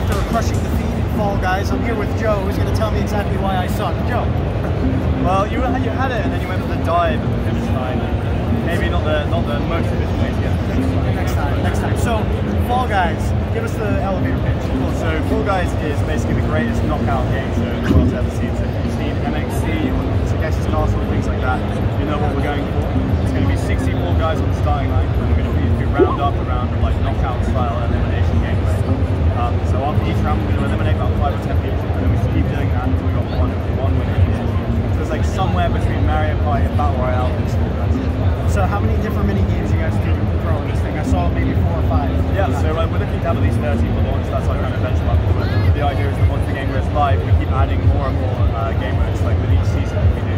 after crushing defeat in Fall Guys, I'm here with Joe, who's going to tell me exactly why I suck. Joe. Well, you had it, and then you went for the dive at the finish line. Maybe not the most efficient way to get to the finish line. Next time. So, Fall Guys, give us the elevator pitch. Cool. So, Fall Guys is basically the greatest knockout game show the world's ever seen. So, if you've seen MXC or Takeshi's Castle and things like that, you know what we're going for. It's going to be 64 guys on the starting line, and we're going to be round up around like knockout style elimination gameplay. So after each round, we're going to eliminate about 5 or 10 people, and then we just keep doing that until we got one winner in the end. So it's like somewhere between Mario Party and Battle Royale and Fall Guys. So how many different mini games you guys do throw in this thing? I saw maybe 4 or 5. Yeah, so we're looking to have at least 30 for launch. That's our kind of benchmark. But the idea is that once the game goes live, we keep adding more and more game modes. Like with each season, we do